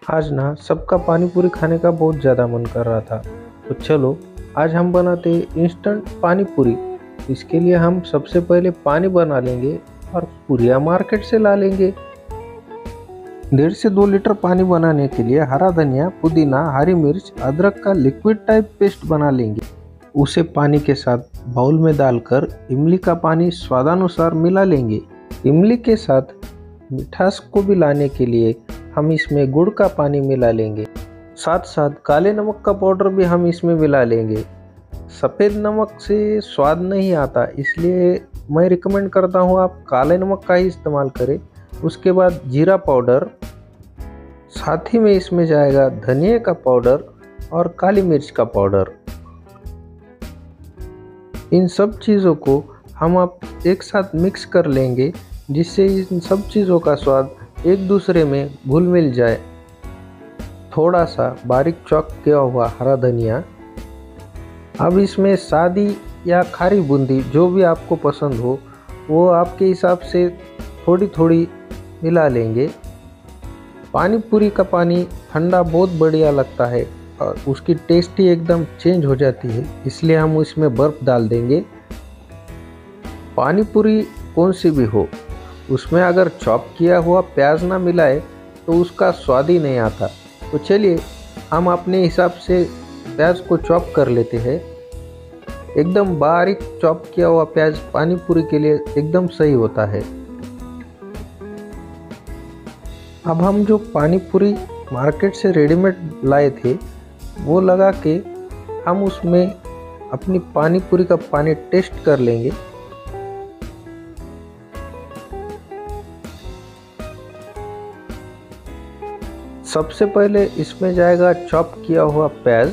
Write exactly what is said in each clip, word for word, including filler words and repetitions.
आज ना सबका पानी पूरी खाने का बहुत ज़्यादा मन कर रहा था। तो चलो आज हम बनाते हैं इंस्टेंट पानी पूरी। इसके लिए हम सबसे पहले पानी बना लेंगे और पूरियाँ मार्केट से ला लेंगे। डेढ़ से दो लीटर पानी बनाने के लिए हरा धनिया, पुदीना, हरी मिर्च, अदरक का लिक्विड टाइप पेस्ट बना लेंगे। उसे पानी के साथ बाउल में डालकर इमली का पानी स्वादानुसार मिला लेंगे। इमली के साथ मिठास को भी लाने के लिए हम इसमें गुड़ का पानी मिला लेंगे। साथ साथ काले नमक का पाउडर भी हम इसमें मिला लेंगे। सफ़ेद नमक से स्वाद नहीं आता, इसलिए मैं रिकमेंड करता हूँ आप काले नमक का ही इस्तेमाल करें। उसके बाद जीरा पाउडर, साथ ही में इसमें जाएगा धनिया का पाउडर और काली मिर्च का पाउडर। इन सब चीज़ों को हम आप एक साथ मिक्स कर लेंगे, जिससे इन सब चीज़ों का स्वाद एक दूसरे में घुल मिल जाए। थोड़ा सा बारीक चॉप किया हुआ हरा धनिया। अब इसमें सादी या खारी बूंदी जो भी आपको पसंद हो वो आपके हिसाब से थोड़ी थोड़ी मिला लेंगे। पानी पूरी का पानी ठंडा बहुत बढ़िया लगता है और उसकी टेस्ट ही एकदम चेंज हो जाती है, इसलिए हम उसमें बर्फ़ डाल देंगे। पानी पूरी कौन सी भी हो, उसमें अगर चॉप किया हुआ प्याज ना मिलाए तो उसका स्वाद ही नहीं आता। तो चलिए हम अपने हिसाब से प्याज को चॉप कर लेते हैं। एकदम बारीक चॉप किया हुआ प्याज पानी पूरी के लिए एकदम सही होता है। अब हम जो पानी पूरी मार्केट से रेडीमेड लाए थे वो लगा के हम उसमें अपनी पानी पूरी का पानी टेस्ट कर लेंगे। सबसे पहले इसमें जाएगा चॉप किया हुआ प्याज।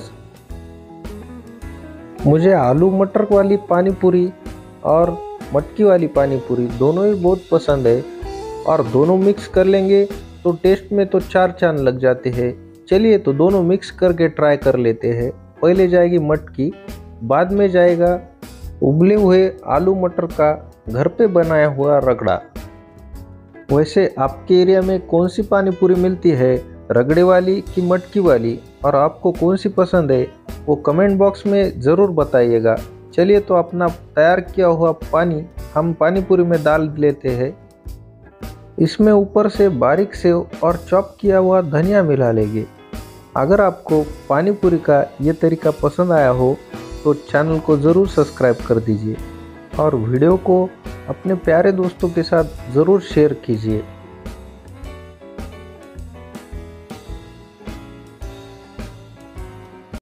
मुझे आलू मटर वाली पानी पूरी और मटकी वाली पानी पूरी दोनों ही बहुत पसंद है और दोनों मिक्स कर लेंगे तो टेस्ट में तो चार चांद लग जाते हैं। चलिए तो दोनों मिक्स करके ट्राई कर लेते हैं। पहले जाएगी मटकी, बाद में जाएगा उबले हुए आलू मटर का घर पे बनाया हुआ रगड़ा। वैसे आपके एरिया में कौन सी पानी पूरी मिलती है, रगड़े वाली कि मटकी वाली, और आपको कौन सी पसंद है वो कमेंट बॉक्स में ज़रूर बताइएगा। चलिए तो अपना तैयार किया हुआ पानी हम पानी पूरी में डाल लेते हैं। इसमें ऊपर से बारीक सेव और चॉप किया हुआ धनिया मिला लेंगे। अगर आपको पानी पूरी का ये तरीका पसंद आया हो तो चैनल को ज़रूर सब्सक्राइब कर दीजिए और वीडियो को अपने प्यारे दोस्तों के साथ ज़रूर शेयर कीजिए।